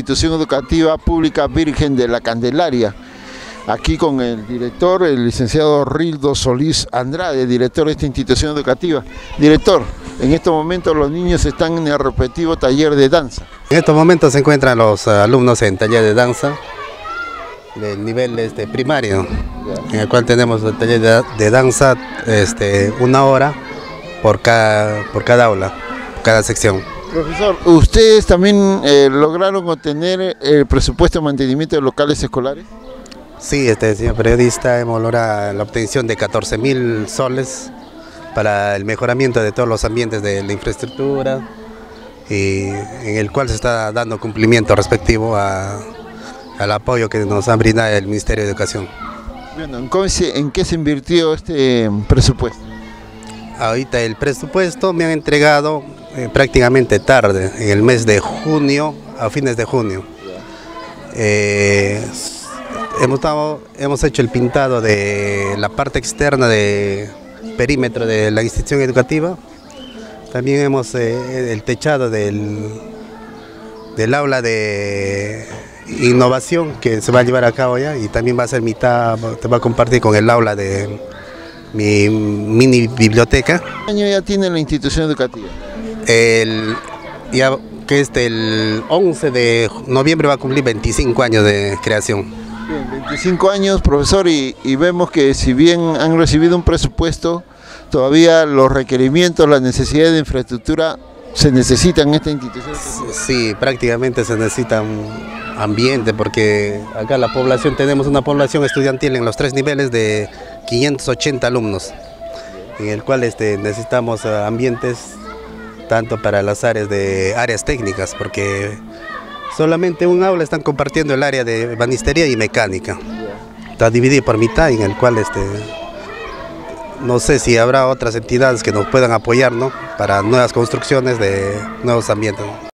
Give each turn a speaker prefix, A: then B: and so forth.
A: institución educativa pública Virgen de la Candelaria. Aquí con el director, el licenciado Rildo Solís Andrade, director de esta institución educativa. Director, en estos momentos los niños están en el respectivo taller de danza.
B: En estos momentos se encuentran los alumnos en taller de danza del nivel primario, en el cual tenemos el taller de danza 1 hora por cada aula, cada sección.
A: Profesor, ¿ustedes también lograron obtener el presupuesto de mantenimiento de locales escolares?
B: Sí, señor periodista, hemos logrado la obtención de 14.000 soles para el mejoramiento de todos los ambientes de la infraestructura, y en el cual se está dando cumplimiento respectivo al apoyo que nos ha brindado el Ministerio de Educación.
A: Bueno, ¿en qué se invirtió este presupuesto?
B: Ahorita el presupuesto me han entregado prácticamente tarde, en el mes de junio, a fines de junio. Hemos hecho el pintado de la parte externa de perímetro de la institución educativa. También hemos el techado del aula de innovación que se va a llevar a cabo ya, y también va a ser mitad, te va a compartir con el aula de mi mini biblioteca.
A: ¿Qué año ya tiene la institución educativa?
B: El 11 de noviembre va a cumplir 25 años de creación.
A: Bien, 25 años, profesor, y vemos que si bien han recibido un presupuesto, todavía los requerimientos, las necesidades de infraestructura se necesitan en esta institución.
B: Sí, prácticamente se necesita un ambiente, porque acá la población, tenemos una población estudiantil en los 3 niveles de 580 alumnos, en el cual necesitamos ambientes tanto para las áreas técnicas, porque solamente un aula están compartiendo el área de ebanistería y mecánica. Está dividido por mitad, en el cual no sé si habrá otras entidades que nos puedan apoyar, ¿no?, para nuevas construcciones de nuevos ambientes.